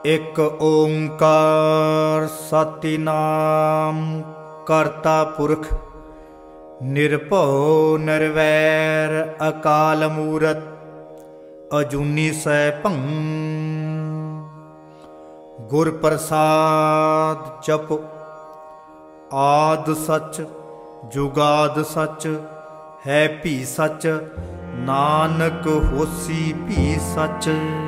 एक ओंकार सतिनाम करता पुरख निर्भौ निर्वैर अकाल मूरत अजूनी सैभं गुर प्रसाद जप आद सच जुगाद सच है भी सच नानक होसी भी सच।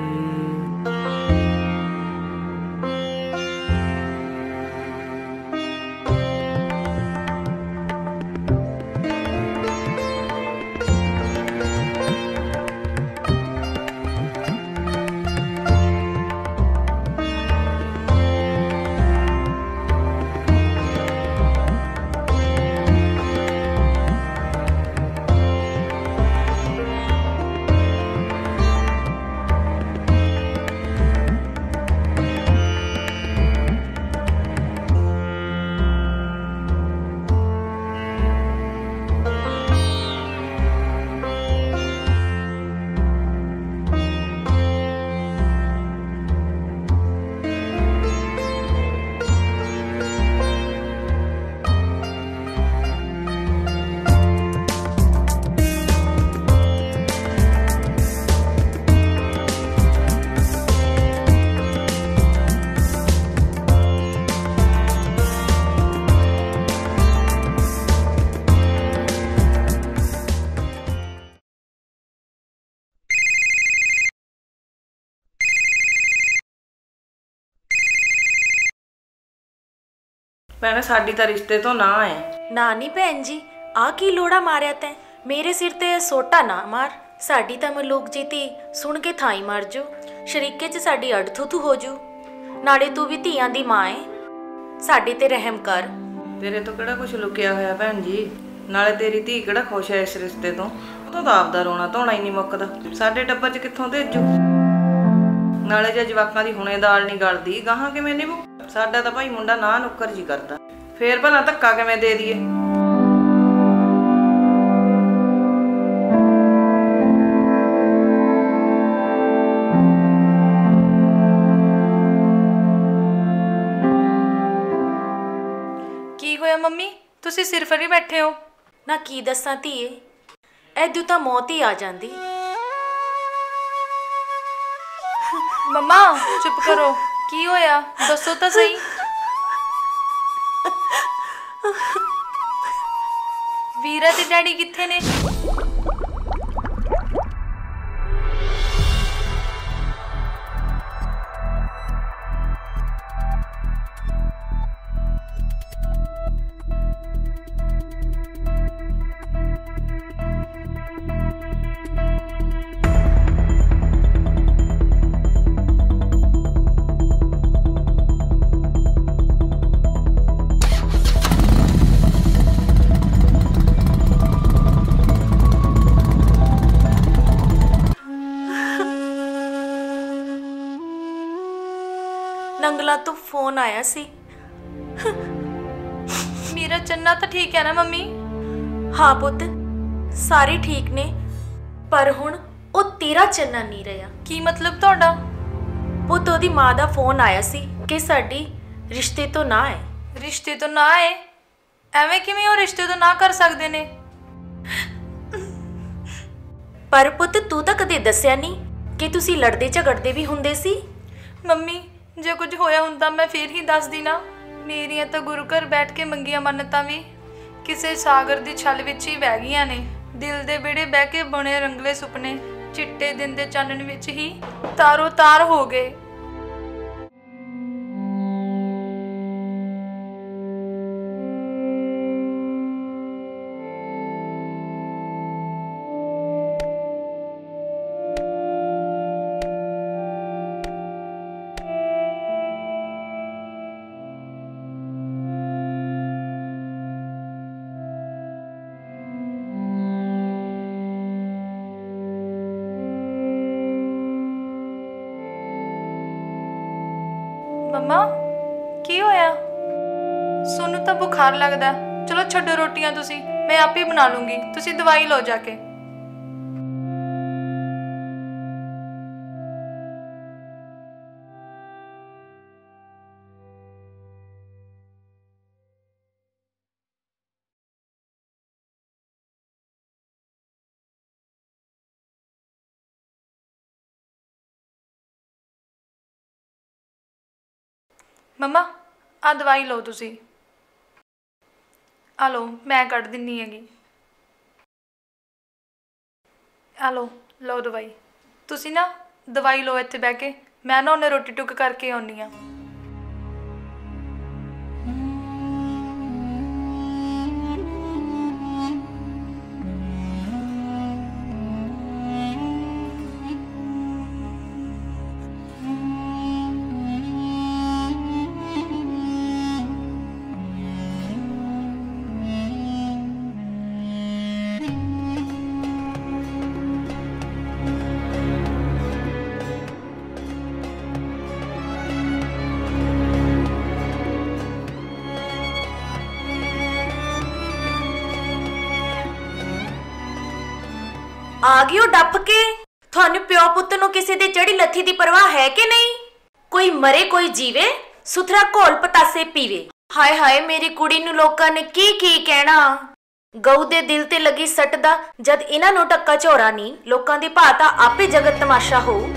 ਭੈਣੇ ਸਾਡੀ ਤਾਂ ਰਿਸ਼ਤੇ ਤੋਂ ਨਾ ਹੈ। ਨਾ ਨਹੀਂ ਭੈਣ ਜੀ, ਆ ਕੀ ਲੋੜਾ ਮਾਰਿਆ ਤੈਂ? ਮੇਰੇ ਸਿਰ ਤੇ ਸੋਟਾ ਨਾ ਮਾਰ। ਸਾਡੀ ਤਾਂ ਮਲੂਕ ਜੀ ਧੀ ਸੁਣ ਕੇ ਥਾਈ ਮਰ ਜੂ। ਸ਼ਰੀਕੇ 'ਚ ਸਾਡੀ ਅੜ ਥੂ ਹੋ ਜੂ। ਨਾਲੇ ਤੂੰ ਵੀ ਧੀਆਂ ਦੀ ਮਾਂ ਏ, ਸਾਡੇ ਤੇ ਰਹਿਮ ਕਰ। ਤੇਰੇ ਤੋਂ ਕਿਹੜਾ ਕੁਝ ਲੁਕਿਆ ਹੋਇਆ ਭੈਣ ਜੀ? ਨਾਲੇ ਤੇਰੀ ਧੀ ਕਿਹੜਾ ਖੁਸ਼ ਹੈ ਇਸ ਰਿਸ਼ਤੇ ਤੋਂ? ਉਹ ਤਾਂ ਆਪਦਾ ਰੋਣਾ ਧੋਣਾ ਹੀ ਨਹੀਂ ਮੁੱਕਦਾ। ਸਾਡੇ ਟੱਬਰ 'ਚ ਕਿੱਥੋਂ ਭੇਜੂ? ਨਾਲੇ ਜੇ ਜਵਾਕਾਂ ਦੀ ਹੁਣੇ ਦਾਲ ਨਹੀਂ ਗਲਦੀ ਗਾਹਾਂ ਕਿਵੇਂ ਨਿਭੂ? ਸਾਡਾ ਤਾਂ ਭਾਈ ਮੁੰਡਾ ਨਾ ਨੁੱਕਰ ਜੀ ਕਰਦਾ, ਫੇਰ ਭਲਾ ਧੱਕਾ ਕਿਵੇਂ ਦੇ ਦਈਏ? ਕੀ ਹੋਇਆ ਮੰਮੀ, ਤੁਸੀਂ ਸਿਰ ਫੜੀ ਬੈਠੇ ਹੋ? ਨਾ ਕੀ ਦੱਸਾਂ ਧੀਏ, ਐਦੂ ਤਾਂ ਮੌਤ ਹੀ ਆ ਜਾਂਦੀ। ਮੰਮਾ ਚੁੱਪ ਕਰੋ, ਕੀ ਹੋਇਆ ਦੱਸੋ ਤਾਂ ਸਹੀ। ਵੀਰਾ ਤੇ ਡੈਡੀ ਕਿੱਥੇ ਨੇ? ਨੰਗਲਾ ਤੋਂ ਫੋਨ ਆਇਆ ਸੀ। ਮੇਰਾ ਚੰਨਾ ਤਾਂ ਠੀਕ ਹੈ ਨਾ ਮੰਮੀ? ਹਾਂ ਪੁੱਤ, ਸਾਰੇ ਠੀਕ ਨੇ, ਪਰ ਹੁਣ ਉਹ ਤੇਰਾ ਚੰਨਾ ਨਹੀਂ ਰਿਹਾ। ਕੀ ਮਤਲਬ ਤੁਹਾਡਾ? ਪੁੱਤ ਉਹਦੀ ਮਾਂ ਦਾ ਫੋਨ ਆਇਆ ਸੀ ਕਿ ਸਾਡੀ ਰਿਸ਼ਤੇ ਤੋਂ ਨਾ ਹੈ। ਰਿਸ਼ਤੇ ਤੋਂ ਨਾ ਹੈ? ਐਵੇਂ ਕਿਵੇਂ ਉਹ ਰਿਸ਼ਤੇ ਤੋਂ ਨਾ ਕਰ ਸਕਦੇ ਨੇ? ਪਰ ਪੁੱਤ ਤੂੰ ਤਾਂ ਕਦੇ ਦੱਸਿਆ ਨਹੀਂ ਕਿ ਤੁਸੀਂ ਲੜਦੇ ਝਗੜਦੇ ਵੀ ਹੁੰਦੇ ਸੀ। ਮੰਮੀ ਜੇ ਕੁਝ ਹੋਇਆ ਹੁੰਦਾ ਮੈਂ ਫੇਰ ਹੀ ਦੱਸਦੀ ਨਾ। ਮੇਰੀਆਂ ਤਾਂ ਗੁਰੂ ਘਰ ਬੈਠ ਕੇ ਮੰਗੀਆਂ ਮੰਨਤਾਂ ਵੀ ਕਿਸੇ ਸਾਗਰ ਦੀ ਛਲ ਵਿੱਚ ਹੀ ਵਹਿ ਗਈਆਂ ਨੇ। ਦਿਲ ਦੇ ਵਿਹੜੇ ਬਹਿ ਕੇ ਬੁਣੇ ਰੰਗਲੇ ਸੁਪਨੇ ਚਿੱਟੇ ਦਿਨ ਦੇ ਚਾਨਣ ਵਿੱਚ ਹੀ ਤਾਰੋ ਤਾਰ ਹੋ ਗਏ। ਮੰਮਾ ਕੀ ਹੋਇਆ? ਸੋਨੂੰ ਤਾਂ ਬੁਖਾਰ ਲੱਗਦਾ। ਚਲੋ ਛੱਡੋ ਰੋਟੀਆਂ, ਤੁਸੀਂ ਮੈਂ ਆਪੇ ਬਣਾ ਲੂੰਗੀ, ਤੁਸੀਂ ਦਵਾਈ ਲਓ ਜਾ ਕੇ। ਮੰਮਾ ਆ ਦਵਾਈ ਲਓ ਤੁਸੀਂ। ਆ ਲਓ, ਮੈਂ ਕੱਢ ਦਿੰਨੀ ਹੈਗੀ। ਆ ਲਓ ਦਵਾਈ। ਤੁਸੀਂ ਨਾ ਦਵਾਈ ਲਓ ਇੱਥੇ ਬਹਿ ਕੇ, ਮੈਂ ਨਾ ਉਹਨੇ ਰੋਟੀ ਟੁੱਕ ਕਰਕੇ ਆਉਣੀ ਆ। ਆ ਗਈ ਉਹ ਡੱਪ ਕੇ। ਤੁਹਾਨੂੰ ਪਿਓ ਪੁੱਤ ਨੂੰ ਕਿਸੇ ਦੇ ਚੜੀ ਲੱਥੀ ਦੀ ਪਰਵਾਹ ਹੈ ਕਿ ਨਹੀਂ? ਕੋਈ ਮਰੇ ਕੋਈ ਜੀਵੇ, ਸੁਥਰਾ ਘੋਲ ਪਤਾਸੇ ਪੀਵੇ। ਹਾਏ ਹਾਏ, ਮੇਰੀ ਕੁੜੀ ਨੂੰ ਲੋਕਾਂ ਨੇ ਕੀ ਕੀ ਕਹਿਣਾ। ਗਊ ਦੇ ਦਿਲ ਤੇ ਲੱਗੀ ਸੱਟ ਦਾ ਜਦ ਇਹਨਾਂ ਨੂੰ ਟੱਕਾ ਝੋਰਾ ਨਹੀਂ, ਲੋਕਾਂ ਦੀ ਭਾ ਤਾਂ ਆਪੇ ਜਗਤ ਤਮਾਸ਼ਾ ਹੋਊ।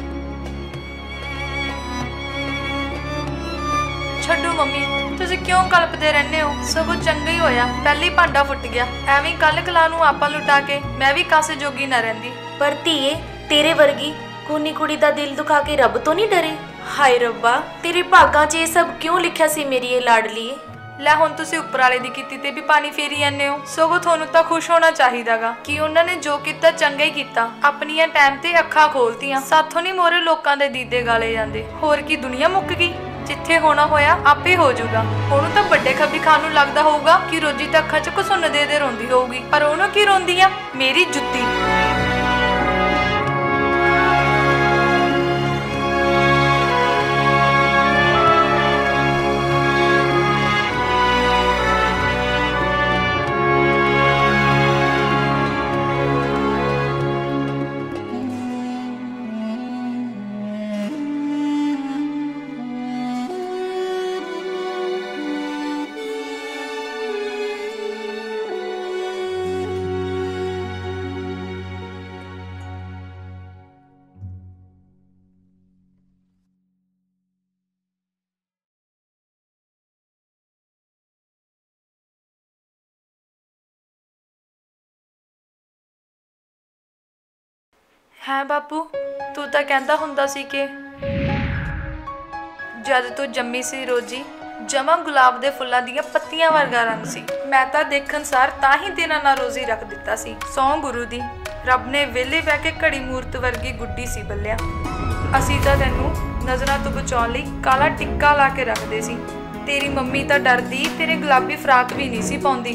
ਛੱਡੋ ਮੰਮੀ, ਤੁਸੀਂ ਕਿਉਂ ਕਲਪਦੇ ਰਹਿੰਦੇ ਹੋ? ਸਗੋਂ ਚੰਗਾ ਹੀ ਹੋਇਆ ਪਹਿਲੀ ਭਾਂਡਾ ਫੁੱਟ ਗਿਆ। ਐਵੇਂ ਕੱਲ ਕਲਾ ਨੂੰ ਆਪਾਂ ਲੁਟਾ ਕੇ ਮੈਂ ਵੀ ਕਾਸੇ ਜੋਗੀ ਨਾ ਰਹਿੰਦੀ। ਪਰ ਧੀਏ, ਤੇਰੇ ਵਰਗੀ ਕੋਨੀ ਕੁੜੀ ਦਾ ਦਿਲ ਦੁਖਾ ਕੇ ਰੱਬ ਤੋਂ ਨਹੀਂ ਡਰੇ? ਹਾਏ ਰੱਬਾ, ਤੇਰੇ ਭਾਗਾਂ 'ਚ ਇਹ ਸਭ ਕਿਉਂ ਲਿਖਿਆ ਸੀ ਮੇਰੀ ਇਹ ਲਾਡਲੀਏ? ਲੈ ਹੁਣ ਤੁਸੀਂ ਉੱਪਰ ਵਾਲੇ ਦੀ ਕੀਤੀ ਤੇ ਵੀ ਪਾਣੀ ਫੇਰੀ ਜਾਂਦੇ ਹੋ। ਸਗੋਂ ਤੁਹਾਨੂੰ ਤਾਂ ਖੁਸ਼ ਹੋਣਾ ਚਾਹੀਦਾਗਾ ਕਿ ਉਹਨਾਂ ਨੇ ਜੋ ਕੀਤਾ ਚੰਗਾ ਹੀ ਕੀਤਾ। ਆਪਣੀਆਂ ਟਾਈਮ ਤੇ ਅੱਖਾਂ ਖੋਲਤੀਆਂ। ਸਾਥੋਂ ਨਹੀਂ ਮੋਰੇ ਲੋਕਾਂ ਦੇ ਦੀਦੇ ਗਾਲੇ ਜਾਂਦੇ। ਹੋਰ ਕੀ ਦੁਨੀਆ ਮੁੱਕ ਗਈ? ਜਿੱਥੇ ਹੋਣਾ ਹੋਇਆ ਆਪੇ ਹੋ ਜਾਊਗਾ। ਉਹਨੂੰ ਤਾਂ ਵੱਡੇ ਖੱਬੀ ਖਾਨ ਨੂੰ ਲੱਗਦਾ ਹੋਊਗਾ ਕਿ ਰੋਜੀ ਤਾਂ ਅੱਖਾਂ 'ਚ ਘਸੁੰਨ ਦੇ ਰੋਂਦੀ ਹੋਊਗੀ, ਪਰ ਉਹਨੂੰ ਕੀ ਰੋਂਦੀ ਆ? ਮੇਰੀ ਜੁੱਤੀ। ਹੈ ਬਾਪੂ, ਤੂੰ ਤਾਂ ਕਹਿੰਦਾ ਹੁੰਦਾ ਸੀ ਕਿ ਜਦ ਤੂੰ ਜੰਮੀ ਸੀ ਰੋਜੀ ਜਮਾਂ ਗੁਲਾਬ ਦੇ ਫੁੱਲਾਂ ਦੀਆਂ ਪੱਤੀਆਂ ਵਰਗਾ ਰੰਗ ਸੀ। ਮੈਂ ਤਾਂ ਦੇਖਣ ਸਾਰ ਤਾਂ ਹੀ ਤੇਰਾ ਨਾਂ ਰੋਜ਼ੀ ਰੱਖ ਦਿੱਤਾ ਸੀ। ਸੌਂ ਗੁਰੂ ਦੀ, ਰੱਬ ਨੇ ਵਿਹਲੇ ਬਹਿ ਕੇ ਘੜੀ ਮੂਰਤ ਵਰਗੀ ਗੁੱਡੀ ਸੀ ਬੱਲਿਆ। ਅਸੀਂ ਤਾਂ ਤੈਨੂੰ ਨਜ਼ਰਾਂ ਤੋਂ ਬਚਾਉਣ ਲਈ ਕਾਲਾ ਟਿੱਕਾ ਲਾ ਕੇ ਰੱਖਦੇ ਸੀ। ਤੇਰੀ ਮੰਮੀ ਤਾਂ ਡਰਦੀ ਤੇਰੇ ਗੁਲਾਬੀ ਫਰਾਕ ਵੀ ਨਹੀਂ ਸੀ ਪਾਉਂਦੀ।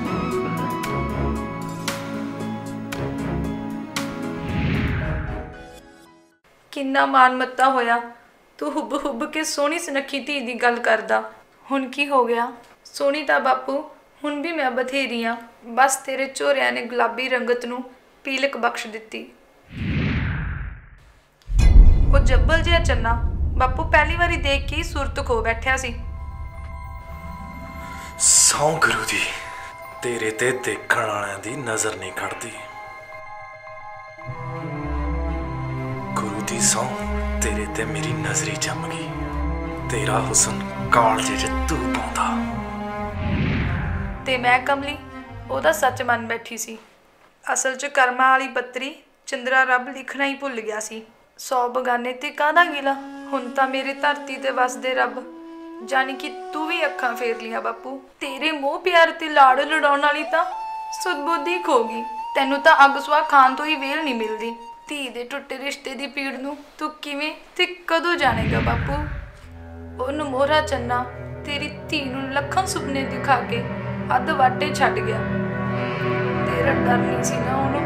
ਕਿੰਨਾ ਮਾਨ ਮੱਤਾ ਹੋਇਆ, ਤੂੰ ਹੁੱਬ ਹੁੱਬ ਕੇ ਸੋਹਣੀ ਸੁਨੱਖੀ ਧੀ ਦੀ ਗੱਲ ਕਰਦਾ। ਹੁਣ ਕੀ ਹੋ ਗਿਆ? ਸੋਹਣੀ ਤਾਂ ਬਾਪੂ ਹੁਣ ਵੀ ਮੈਂ ਬਥੇਰੀ ਆ, ਬਸ ਤੇਰੇ ਝੋਰਿਆਂ ਨੇ ਗੁਲਾਬੀ ਰੰਗਤ ਨੂੰ ਪੀਲਕ ਬਖਸ਼ ਦਿੱਤੀ। ਉਹ ਜੱਬਲ ਜਿਹਾ ਚੰਨਾ ਬਾਪੂ ਪਹਿਲੀ ਵਾਰੀ ਦੇਖ ਕੇ ਹੀ ਸੁਰਤ ਖੋ ਬੈਠਿਆ ਸੀ। ਸੌਂ ਗੁਰੂ ਦੀ, ਤੇਰੇ ਤੇ ਦੇਖਣ ਵਾਲਿਆਂ ਦੀ ਨਜ਼ਰ ਨਹੀਂ ਖੜਦੀ। ਗੁਰੂ ਦੀ ਸੌਂ, ਤੇਰੇ ਤੇ ਮੇਰੀ ਨਜ਼ਰੀ ਜੰਮ ਗਈ। ਤੇਰਾ ਹੁਸਨ ਕਾਲਜੇ 'ਚ ਤੂੰ ਪਾਉਂਦਾ ਤੇ ਮੈਂ ਕਮਲੀ ਉਹਦਾ ਸੱਚ ਮੰਨ ਬੈਠੀ ਸੀ। ਅਸਲ 'ਚ ਕਰਮਾਂ ਵਾਲੀ ਪੱਤਰੀ ਚੰਦਰਾ ਰੱਬ ਲਿਖਣਾ ਹੀ ਭੁੱਲ ਗਿਆ ਸੀ। 100 ਬਗਾਨੇ ਤੇ ਕਾਹਦਾ ਗਿਲਾ। ਹੁਣ ਤਾਂ ਮੇਰੇ ਧਰਤੀ ਤੇ ਵਸਦੇ ਰੱਬ ਜਾਣੀ ਕਿ ਤੂੰ ਵੀ ਅੱਖਾਂ ਫੇਰ ਲੀਆਂ ਬਾਪੂ। ਤੇਰੇ ਮੋਹ ਪਿਆਰ ਤੇ ਲਾੜ ਲੜਾਉਣ ਵਾਲੀ ਤਾਂ ਸੁੱਧ-ਬੁੱਧੀ ਖੋ ਗਈ। ਤੈਨੂੰ ਤਾਂ ਅੱਗ ਸੁਆਹ ਖਾਣ ਤੋਂ ਹੀ ਵੇਲ ਨਹੀਂ ਮਿਲਦੀ। ਧੀ ਦੇ ਟੁੱਟੇ ਰਿਸ਼ਤੇ ਦੀ ਪੀੜ ਨੂੰ ਤੂੰ ਕਿਵੇਂ ਤੇ ਕਦੋਂ ਜਾਣੇਗਾ ਬਾਪੂ? ਉਹਨੂੰ ਮੋਹਰਾ ਚੰਨਾ ਤੇਰੀ ਧੀ ਨੂੰ ਲੱਖਾਂ ਸੁਪਨੇ ਦਿਖਾ ਕੇ ਅੱਧ ਵਾਟੇ ਛੱਡ ਗਿਆ। ਤੇਰਾ ਡਰ ਨਹੀਂ ਸੀ ਨਾ ਉਹਨੂੰ?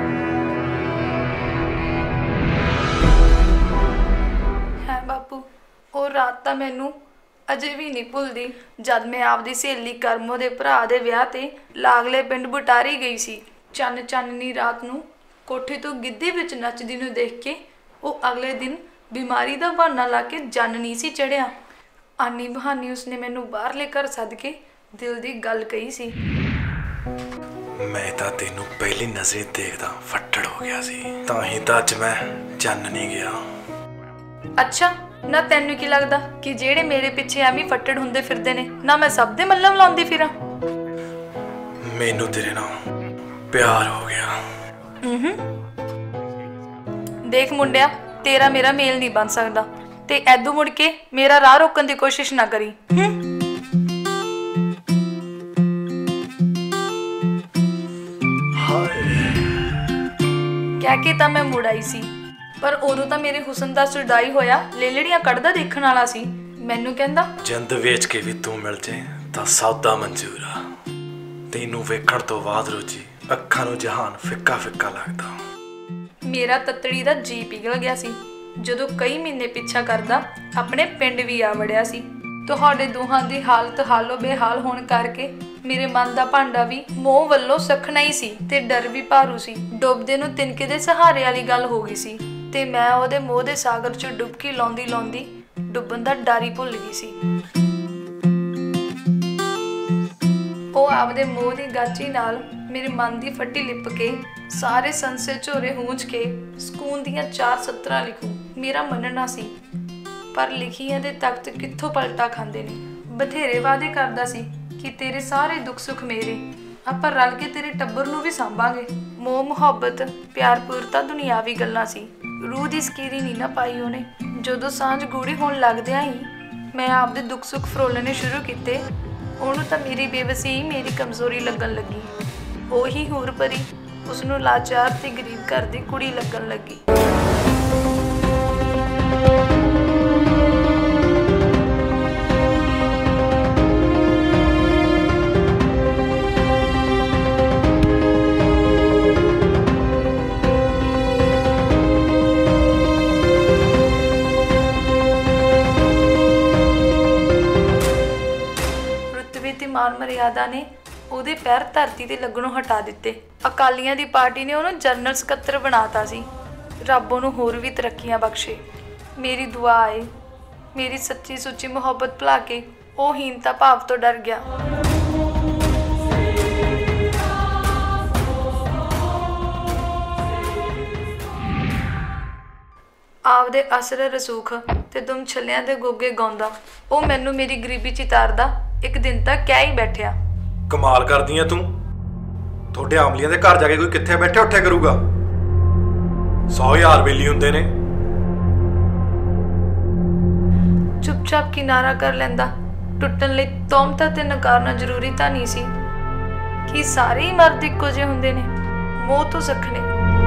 ਹੈ ਬਾਪੂ, ਉਹ ਰਾਤ ਤਾਂ ਮੈਨੂੰ ਅਜੇ ਵੀ ਨਹੀਂ ਭੁੱਲਦੀ ਜਦ ਮੈਂ ਆਪਦੀ ਸਹੇਲੀ ਕਰਮੋ ਦੇ ਭਰਾ ਦੇ ਵਿਆਹ ਤੇ ਲਾਗਲੇ ਪਿੰਡ ਬਟਾਰੀ ਗਈ ਸੀ। ਚਾਨਣੀ ਰਾਤ ਨੂੰ ਕੋਠੇ ਤੋਂ ਗਿੱਧੇ ਵਿੱਚ ਨੱਚਦੀ ਨੂੰ ਦੇਖ ਕੇ ਉਹ ਅਗਲੇ ਦਿਨ ਬਿਮਾਰੀ ਦਾ ਬਹਾਨਾ ਲਾ ਕੇ ਜੰਨ ਨਹੀਂ ਸੀ ਚੜਿਆ। ਆਨੀ ਬਹਾਨੀ ਉਸਨੇ ਮੈਨੂੰ ਬਾਹਰਲੇ ਘਰ ਸੱਦ ਕੇ ਦਿਲ ਦੀ ਗੱਲ ਕਹੀ ਸੀ। ਮੈਂ ਤਾਂ ਤੈਨੂੰ ਪਹਿਲੀ ਨਜ਼ਰੇ ਦੇਖਦਾ ਫੱਟੜ ਹੋ ਗਿਆ ਸੀ, ਤਾਂ ਹੀ ਤਾਂ ਅੱਜ ਮੈਂ ਜੰਨ ਨਹੀਂ ਗਿਆ। ਅੱਛਾ, ਨਾ ਤੈਨੂੰ ਕੀ ਲੱਗਦਾ ਕਿ ਜਿਹੜੇ ਮੇਰੇ ਪਿੱਛੇ ਐਵੇਂ ਫੱਟੜ ਹੁੰਦੇ ਫਿਰਦੇ ਨੇ ਨਾ ਮੈਂ ਸਭ ਦੇ ਮੱਲਮ ਲਾਉਂਦੀ ਫਿਰਾਂ? ਮੈਨੂੰ ਤੇਰੇ ਨਾਲ ਪਿਆਰ ਹੋ ਗਿਆ। ਦੇਖ ਮੁੰਡਿਆ, ਤੇਰਾ ਮੇਰਾ ਮੇਲ ਨਹੀਂ ਬਣ ਸਕਦਾ ਤੇ ਐਦੂ ਮੁੜ ਕੇ ਮੇਰਾ ਰਾਹ ਰੋਕਣ ਦੀ ਕੋਸ਼ਿਸ਼ ਨਾ ਕਰੀ। ਕਹਿ ਕੇ ਤਾਂ ਮੈਂ ਮੁੜ ਆਈ ਸੀ, ਪਰ ਉਦੋਂ ਤਾਂ ਮੇਰੇ ਹੁਸਨ ਦਾ ਸੁਰਦਾਈ ਹੋਇਆ ਲੇਲੜੀਆਂ ਕੱਢਦਾ ਦੇਖਣ ਵਾਲਾ ਸੀ। ਮੈਨੂੰ ਕਹਿੰਦਾ ਜਿੰਦ ਵੇਚ ਕੇ ਵੀ ਤੂੰ ਮਿਲ ਜੇ ਤਾਂ ਸੌਦਾ ਮਨਜ਼ੂਰ ਆ। ਤੈਨੂੰ ਵੇਖਣ ਤੋਂ ਬਾਅਦ ਰੋਜੀ ਅੱਖਾਂ ਨੂੰ ਜਹਾਨ ਫਿੱਕਾ ਫਿੱਕਾ ਲੱਗਦਾ। ਮੇਰਾ ਤੱਤੜੀ ਦਾ ਜੀ ਪਿਘਲ ਗਿਆ ਸੀ ਜਦੋਂ ਕਈ ਮਹੀਨੇ ਪਿੱਛਾ ਕਰਦਾ ਆਪਣੇ ਪਿੰਡ ਵੀ ਆ ਵੜਿਆ ਸੀ। ਤੁਹਾਡੇ ਦੋਹਾਂ ਦੀ ਹਾਲਤ ਹਾਲੋ ਬੇਹਾਲ ਹੋਣ ਕਰਕੇ ਮੇਰੇ ਮਨ ਦਾ ਭਾਂਡਾ ਵੀ ਮੋਹ ਵੱਲੋਂ ਸਖਣਾ ਹੀ ਸੀ ਤੇ ਡਰ ਵੀ ਭਾਰੂ ਸੀ। ਡੁੱਬਦੇ ਨੂੰ ਤਿਨਕੇ ਦੇ ਸਹਾਰੇ ਵਾਲੀ ਗੱਲ ਹੋ ਗਈ ਸੀ ਤੇ ਮੈਂ ਉਹਦੇ ਮੋਹ ਦੇ ਸਾਗਰ 'ਚ ਡੁਬਕੀ ਲਾਉਂਦੀ ਲਾਉਂਦੀ ਡੁੱਬਣ ਦਾ ਡਰ ਹੀ ਭੁੱਲ ਗਈ ਸੀ। ਉਹ ਆਪਦੇ ਮੋਹ ਦੀ ਗਾਚੀ ਨਾਲ ਮੇਰੇ ਮਨ ਦੀ ਫੱਟੀ ਲਿਪ ਕੇ ਸਾਰੇ ਸੰਸੇ ਝੋਰੇ ਹੂੰਝ ਕੇ ਸਕੂਨ ਦੀਆਂ 4 ਸਤਰਾਂ ਲਿਖੂ। ਮੇਰਾ ਮੰਨਣਾ ਸੀ, ਪਰ ਲਿਖੀਆਂ ਦੇ ਤਖਤ ਕਿੱਥੋਂ ਪਲਟਾ ਖਾਂਦੇ ਨੇ। ਬਥੇਰੇ ਵਾਅਦੇ ਕਰਦਾ ਸੀ ਕਿ ਤੇਰੇ ਸਾਰੇ ਦੁੱਖ ਸੁੱਖ ਮੇਰੇ, ਆਪਾਂ ਰਲ ਕੇ ਤੇਰੇ ਟੱਬਰ ਨੂੰ ਵੀ ਸਾਂਭਾਂਗੇ। ਮੋਹ ਮੁਹੱਬਤ ਪਿਆਰ ਪੁਰਤਾ ਦੁਨਿਆਵੀ ਗੱਲਾਂ ਸੀ, ਰੂਹ ਦੀ ਸਕੀਰੀ ਨਹੀਂ ਨਾ ਪਾਈ ਉਹਨੇ। ਜਦੋਂ ਸਾਂਝ ਗੂੜੀ ਹੋਣ ਲੱਗਦਿਆਂ ਹੀ ਮੈਂ ਆਪਦੇ ਦੁੱਖ ਸੁੱਖ ਫਰੋਲਣੇ ਸ਼ੁਰੂ ਕੀਤੇ, ਉਹਨੂੰ ਤਾਂ ਮੇਰੀ ਬੇਵਸੀ ਮੇਰੀ ਕਮਜ਼ੋਰੀ ਲੱਗਣ ਲੱਗੀ। ਉਹੀ ਹੂਰ ਪਰੀ ਉਸਨੂੰ ਲਾਚਾਰ ਤੇ ਗਰੀਬ ਘਰ ਦੀ ਕੁੜੀ ਲੱਗਣ ਲੱਗੀ। ਮਾਨ ਮਰਿਆਦਾ ਨੇ ਉਹਦੇ ਪੈਰ ਧਰਤੀ ਤੇ ਲੱਗਣੋਂ ਹਟਾ ਦਿੱਤੇ। ਅਕਾਲੀਆਂ ਦੀ ਪਾਰਟੀ ਨੇ ਉਹਨੂੰ ਜਨਰਲ ਸਕੱਤਰ ਬਣਾਤਾ ਸੀ। ਰੱਬ ਉਹਨੂੰ ਹੋਰ ਵੀ ਤਰੱਕੀਆਂ ਬਖਸ਼ੇ। ਮੇਰੀ ਦੁਆ ਹੈ ਮੇਰੀ ਸੱਚੀ ਸੁੱਚੀ ਮੁਹੱਬਤ ਭੁਲਾ ਕੇ ਉਹ ਹੀਨਤਾ ਭਾਵ ਤੋਂ ਡਰ ਗਿਆ। ਆਪਦੇ ਅਸਰ ਰਸੂਖ ਤੇ ਦੁਮ ਛੱਲਿਆਂ ਦੇ ਗੋਗੇ ਗਾਉਂਦਾ ਉਹ ਮੈਨੂੰ ਮੇਰੀ ਗਰੀਬੀ ਚ ਤਾਰਦਾ ਇੱਕ ਦਿਨ ਤੱਕ ਕਹਿ ਹੀ ਬੈਠਿਆ। ਕਮਾਲ ਕਰਦੀ ਐ ਤੂੰ। ਤੁਹਾਡੇ ਆਮਲੀਆਂ ਦੇ ਘਰ ਜਾ ਕੇ ਕੋਈ ਕਿੱਥੇ ਬੈਠੇ ਉੱਠਿਆ ਕਰੂਗਾ। 100,000 ਵੇਲੀ ਹੁੰਦੇ ਨੇ। ਚੁੱਪਚਾਪ ਕਿਨਾਰਾ ਕਰ ਲੈਂਦਾ। ਟੁੱਟਣ ਲਈ ਤੋਮਤਾਂ ਤੇ ਨਕਾਰਨਾ ਜ਼ਰੂਰੀ ਤਾਂ ਨਹੀਂ ਸੀ ਕਿ ਸਾਰੇ ਹੀ ਮਰਦ ਇੱਕੋ ਜਿਹੇ ਹੁੰਦੇ ਨੇ। ਮੋਹ ਤੋਂ ਸਖਣੇ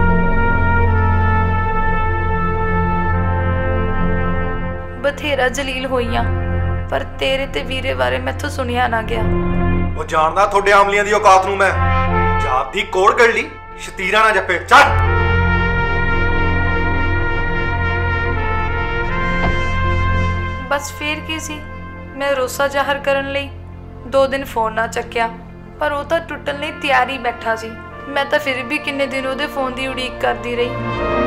ਬਥੇਰਾ ਜਲੀਲ ਹੋਈਆਂ, ਪਰ ਤੇਰੇ ਤੇ ਵੀਰੇ ਬਾਰੇ ਮੈਥੋਂ ਸੁਣਿਆ ਨਾ ਗਿਆ। ਉਹ ਜਾਣਦਾ ਤੁਹਾਡੇ ਆਮਲੀਆਂ ਦੀ ਔਕਾਤ ਨੂੰ ਮੈਂ। ਜਾਤ ਦੀ ਕੋੜ ਗੜ ਲਈ ਸ਼ਤੀਰਾ ਨਾ ਜੱਪੇ। ਚੱਲ ਬਸ ਫੇਰ ਕੀ ਸੀ। ਮੈਂ ਰੋਸਾ ਜ਼ਾਹਰ ਕਰਨ ਲਈ 2 ਦਿਨ ਫੋਨ ਨਾ ਚੱਕਿਆ, ਪਰ ਉਹ ਤਾਂ ਟੁੱਟਣ ਲਈ ਤਿਆਰ ਹੀ ਬੈਠਾ ਸੀ। ਮੈਂ ਤਾਂ ਫਿਰ ਵੀ ਕਿੰਨੇ ਦਿਨ ਉਹਦੇ ਫੋਨ ਦੀ ਉਡੀਕ ਕਰਦੀ ਰਹੀ।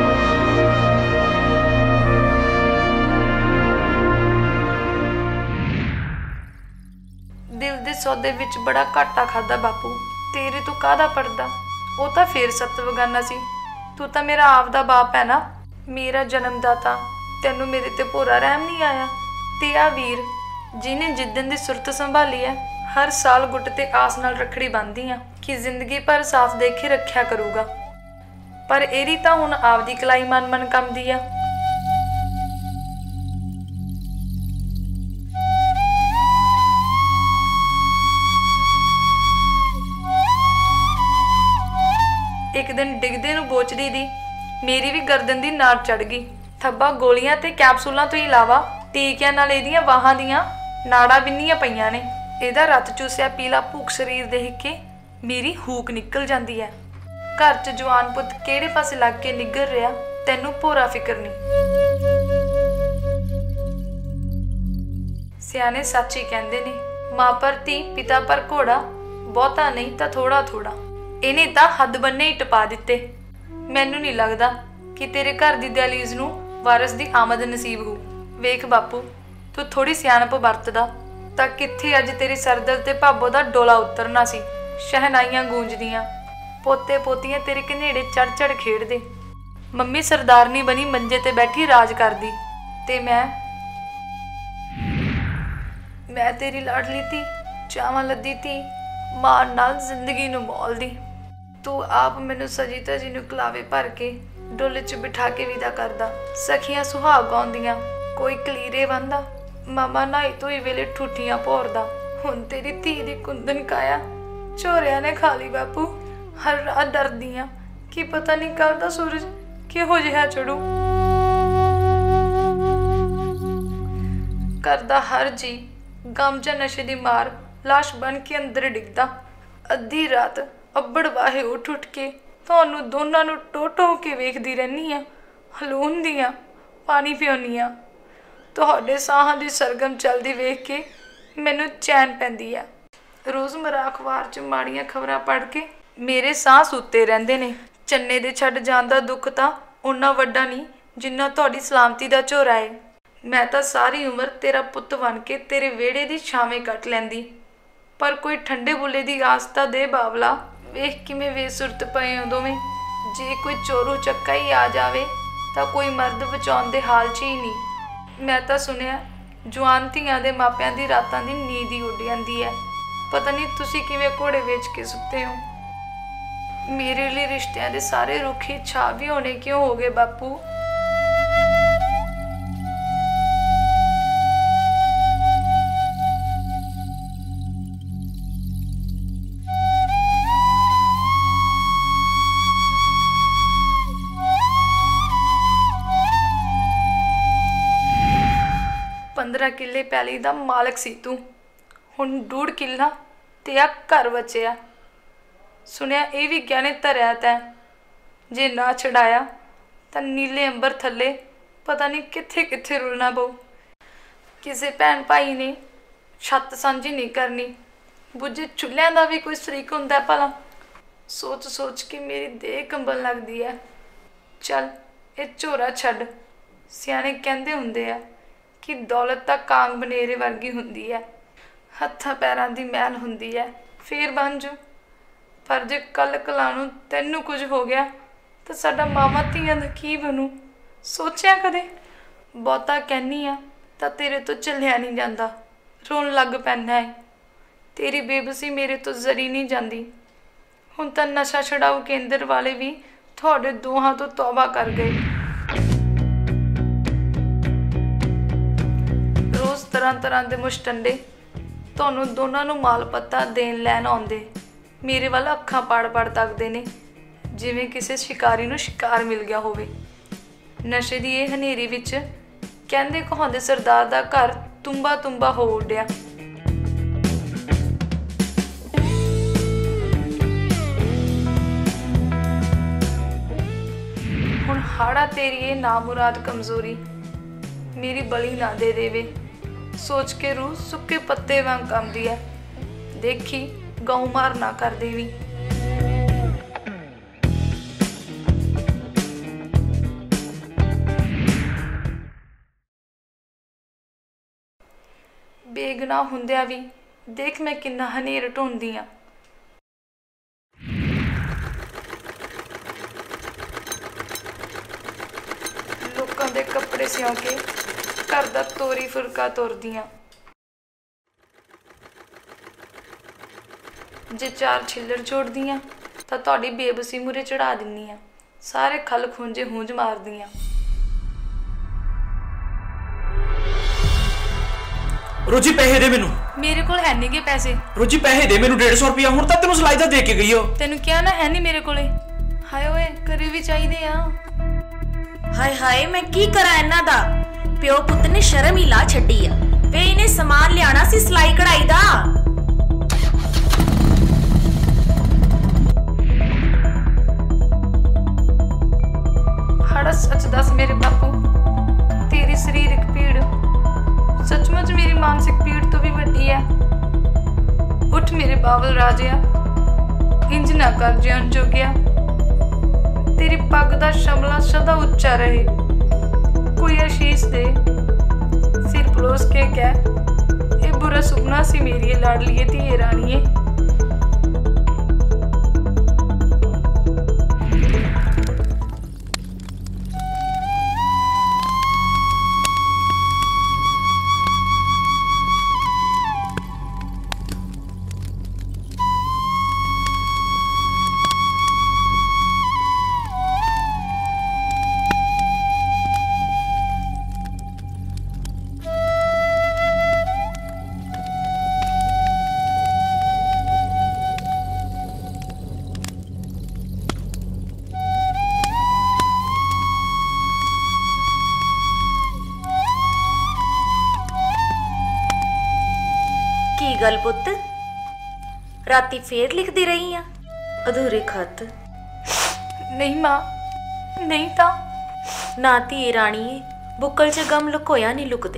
ਦਿਲ ਦੇ ਸੌਦੇ ਵਿੱਚ ਬੜਾ ਘਾਟਾ ਖਾਦਾ ਬਾਪੂ। ਤੇਰੇ ਤੋਂ ਕਾਹਦਾ ਪੜਦਾ। ਉਹ ਤਾਂ ਫੇਰ ਸਤਵਗਾਨਾ ਸੀ। ਤੂੰ ਤਾਂ ਮੇਰਾ ਆਪਦਾ ਬਾਪ ਹੈ ਨਾ, ਮੇਰਾ ਜਨਮਦਾਤਾ। ਤੈਨੂੰ ਮੇਰੇ ਤੇ ਭੋਰਾ ਰਹਿਮ ਨਹੀਂ ਆਇਆ। ਤੇ ਆ ਵੀਰ ਜਿਹਨੇ ਜਿੱਦਣ ਦੀ ਸੁਰਤ ਸੰਭਾਲੀ ਹੈ, ਹਰ ਸਾਲ ਗੁੱਟ ਤੇ ਆਸ ਨਾਲ ਰੱਖੜੀ ਬੰਨ੍ਹਦੀ ਆ ਕਿ ਜ਼ਿੰਦਗੀ ਭਰ ਸਾਫ਼ ਦੇਖੇ ਰੱਖਿਆ ਕਰੂਗਾ। ਪਰ ਇਹਦੀ ਤਾਂ ਹੁਣ ਆਪਦੀ ਕਲਾਈ ਮਨ ਮਨ ਕੰਮਦੀ ਆ। ਇੱਕ ਦਿਨ ਡਿੱਗਦੇ ਨੂੰ ਬੋਚਦੀ ਦੀ ਮੇਰੀ ਵੀ ਗਰਦਨ ਦੀ ਨਾੜ ਚੜ ਗਈ। ਥੱਬਾ ਗੋਲੀਆਂ ਤੇ ਕੈਪਸੂਲਾਂ ਤੋਂ ਇਲਾਵਾ ਟੀਕਿਆਂ ਨਾਲ ਇਹਦੀਆਂ ਬਾਹਾਂ ਦੀਆਂ ਨਾੜਾਂ ਬਿੰਨੀਆਂ ਪਈਆਂ ਨੇ। ਇਹਦਾ ਰੱਤ ਚੂਸਿਆ ਪੀਲਾ ਭੂਖ ਸਰੀਰ ਦੇਖ ਕੇ ਮੇਰੀ ਹੂਕ ਨਿਕਲ ਜਾਂਦੀ ਹੈ। ਘਰ 'ਚ ਜਵਾਨ ਪੁੱਤ ਕਿਹੜੇ ਪਾਸੇ ਲੱਗ ਕੇ ਨਿੱਗਰ ਰਿਹਾ, ਤੈਨੂੰ ਭੋਰਾ ਫਿਕਰ ਨਹੀਂ। ਸਿਆਣੇ ਸੱਚ ਹੀ ਕਹਿੰਦੇ ਨੇ, ਮਾਂ ਪਰ ਧੀ ਪਿਤਾ ਪਰ ਘੋੜਾ, ਬਹੁਤਾ ਨਹੀਂ ਤਾਂ ਥੋੜਾ ਥੋੜਾ। ਇਹਨੇ ਤਾਂ ਹੱਦ ਬੰਨੇ ਹੀ ਟਪਾ ਦਿੱਤੇ। ਮੈਨੂੰ ਨਹੀਂ ਲੱਗਦਾ ਕਿ ਤੇਰੇ ਘਰ ਦੀ ਦਹਲੀਜ਼ ਨੂੰ ਵਾਰਸ ਦੀ ਆਮਦ ਨਸੀਬ ਹੋ। ਵੇਖ ਬਾਪੂ, ਤੂੰ ਥੋੜੀ ਸਿਆਣਪ ਵਰਤਦਾ ਤਾਂ ਕਿੱਥੇ ਅੱਜ ਤੇਰੀ ਸਰਦਲ ਤੇ ਭਾਬੋ ਦਾ ਡੋਲਾ ਉਤਰਨਾ ਸੀ। ਸ਼ਹਿਨਾਈਆਂ ਗੂੰਜਦੀਆਂ, ਪੋਤੇ ਪੋਤੀਆਂ ਤੇਰੇ ਘਨੇੜੇ ਚੜ ਚੜ ਖੇਡਦੇ। ਮੰਮੀ ਸਰਦਾਰਨੀ ਬਣੀ ਮੰਜੇ ਤੇ ਬੈਠੀ ਰਾਜ ਕਰਦੀ ਤੇ ਮੈਂ मैं तेरी लाडली थी, चावां लद्दी थी, मां नाल जिंदगी नूं मोलदी। तू आप मैनू सजी धजी नूं कलावे भर के डोले च बिठा के विदा करदा। सखियां सुहाग गाउंदियां, कोई कलीरे बंदा, मामा नहाई धोई वेले ठूठियां भोरदा। हुण तेरी धी दी कुंदन काया झोरिया ने खा ली बापू। हर रात डरदी आं कि पता नहीं कल दा सूरज किहो जिहा चढ़ू। करदा हर जी गम च नशे दी मार, लाश बन के अंदर डिगदा। अद्धी रात अब्बड़ वाहे उठ उठ के तुहानू दोनों नू टो टो के वेखदी रहनी आ, हलूंदी आ, पानी पियाउनी आ। तुहाडे साहां दी सरगम चलदी वेख के मैनू चैन पैंदी आ। रोज़मर्रा अखबार च माड़ियां खबरां पढ़ के मेरे साह सुत्ते रहिंदे ने। चन्ने दे छड्ड जाण दा दुख तां उन्ना वड्डा नहीं जिन्ना तुहाडी सलामती दा झोरा है। मैं तां सारी उम्र तेरा पुत्त बन के तेरे वेड़े दी छावें कट लैंदी, पर कोई ठंडे बुले दी आस तां दे बावला। वेख किवें बेसुरत पए हो दोवें। जे कोई चोरू चक्का ही आ जावे तां कोई मर्द बचाउण दे हाल च ही नहीं। मैं तां सुनिया जवान धीआं दे मापिਆਂ ਦੀ रातां दी नींद ही उड़ जांदी है। पता नहीं तुसी किवें घोड़े वेच के सुते हो। मेरे लिए रिश्तियां दे सारे रुख ही छावी होने क्यों हो गए बापू? पंद्रह किले पैली दा मालक सी तू, हुण 1.5 किला ते आ घर बचिया। सुनिया ये भी गहने धरिया तैं, जे ना छड़ाया तो नीले अंबर थले पता नहीं कित्थे कित्थे रुलना पऊ। किसी भैन भाई ने छत सांझी नहीं करनी, बुझे चुल्हियां दा भी कोई शरीक हुंदा भला। सोच सोच के मेरी देह कंबन लगदी है। चल ये झोरा छड्ड। सियाने कहंदे हुंदे आ कि दौलत तां कांग बनेरे वर्गी हुंदी है, हत्थां पैरां दी मैल हुंदी है, फिर बन जू। पर जे कल कलाणू तैनू कुछ हो गया तो साडा मामा धीआं दा की बनू? सोचिया कदे? बहुता कहनी आ तां तेरे तो झल्लिया नहीं जांदा, रोन लग पैना है। तेरी बेबसी मेरे तो जरी नहीं जांदी। हुण तां नशा छड़ाऊ केंद्र वाले भी तुहाडे दोहां तो तौबा कर गए। रोज़ तरह तरह के मुश्टंडे तुहानू दोनों नू माल पत्ता देन लैन आउंदे मेरे वाल अखां पड़ पड़ तकदे ने, जिवें किसी शिकारी नू शिकार मिल गया होवे। नशे दी ये हनेरी विच कहंदे कहांदे सरदार दा घर तुम्बा तुम्बा हो उड्डिया। हुण हाड़ा तेरी ये नामुराद कमजोरी मेरी बली ना दे देवे। सोच के रूह सुक्के पत्ते वांग कंबदी है। देखी गऊ मार ना कर देवी। बेगुनाह हुंदिया भी देख मैं किन्ना हनेर ढूंढदी हाँ। लोकां दे कपड़े सियों के घर दा तोरी फुरका तुरदी हाँ। जे 4 छिल्लर छोड़दी हाँ तां तुहाडी बेबसी मूरे चढ़ा दिन्नी हाँ। सारे खल खुंजे हूंज मारदी हाँ। रोजी पैसे दे मैनू। मेरे कोल है नहीं गे पैसे। रोजी पैसे दे मैनू 150 रुपया। हुण तां तैनूं सिलाई दा दे के गई हो। तैनूं क्या ना है नहीं मेरे कोले। हाय ओए करे भी चाहिए आ। हाय हाय मैं की करा इन्हां दा? प्यो पुत्त ने शर्म ही ला छड्डी आ। वे इन्हें समान लियाना सी सिलाई कढ़ाई दा। हड़ा सच दस मेरे बापू, तेरी शरीरिक पीड़ सचमुच मेरी मानसिक पीड़ तो भी वड्डी है। उठ मेरे बावल राजिया, इंज ना कर जियन जोगिया। तेरी पग दा शमला सदा उच्चा रहे। कोई आशीष दे, सिर परोस के कह, ये बुरा सुपना सी मेरी लाडली धी रानीए। गल पुत्त, राती फेर लिखदी रही आ अधूरे खत? नहीं माँ, नहीं था। ना धी राणीए, बुक्कल च गम लुकोया नहीं लुकदे।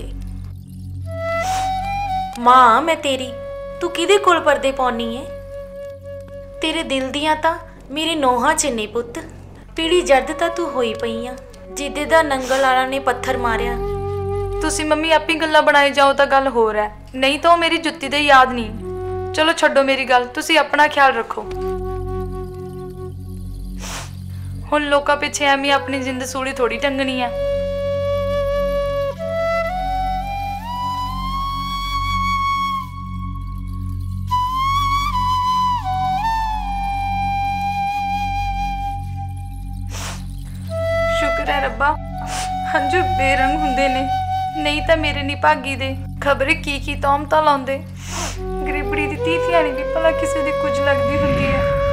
मां मैं तेरी, तू किदे कोल परदे पाउनी है? तेरे दिल दियां तां मेरे नोहां च ने पुत्त। पीड़ी जर्द तां तू होई पई आ जिदे दा नंगल वाला ने पत्थर मारिया। ਤੁਸੀਂ ਮੰਮੀ ਆਪੀ ਗੱਲਾਂ ਬਣਾਈ ਜਾਓ ਤਾਂ ਗੱਲ ਹੋਰ ਹੈ, ਨਹੀਂ ਤਾਂ ਉਹ ਮੇਰੀ ਜੁੱਤੀ ਦੇ ਯਾਦ ਨਹੀਂ। ਚਲੋ ਛੱਡੋ ਮੇਰੀ ਗੱਲ, ਤੁਸੀਂ ਆਪਣਾ ਖਿਆਲ ਰੱਖੋ। ਹੁਣ ਲੋਕਾਂ ਪਿੱਛੇ ਐਵੇਂ ਆਪਣੀ ਜਿੰਦ ਸੂਲੀ ਥੋੜੀ ਟੰਗਣੀ ਆ। ਸ਼ੁਕਰ ਹੈ ਰੱਬਾ, ਹੰਝੂ ਬੇਰੰਗ ਹੁੰਦੇ ਨੇ, नहीं तो मेरे निभागी दे खबर की तौमतां लाउंदे। गरीबड़ी दी धीतियां नहीं भी भला किसी दी कुछ लगदी हुंदी है।